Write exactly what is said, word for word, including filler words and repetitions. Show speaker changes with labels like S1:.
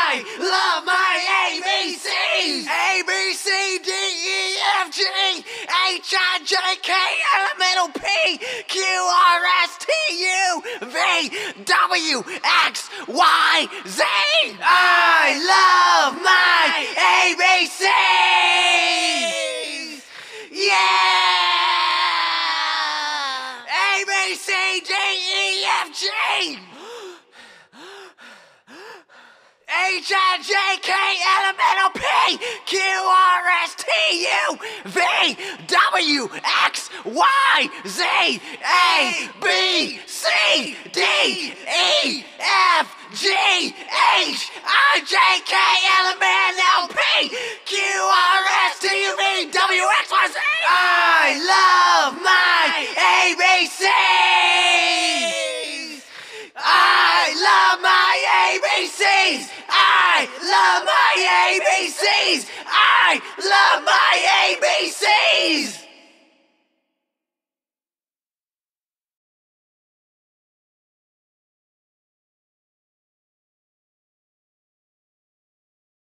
S1: I love my A B Cs. A B C D E F G H I J K L M N O P Q R S T U V W X Y Z. I love my A B Cs. Yeah. A B C D E F G H I J K L M N O P Q R S T U V W X Y Z. A B C D E F G H I J K L M N O P Q R S T U V W X Y Z. I love my A B Cs. I love my A B Cs. I love my A B Cs. I love my A B Cs.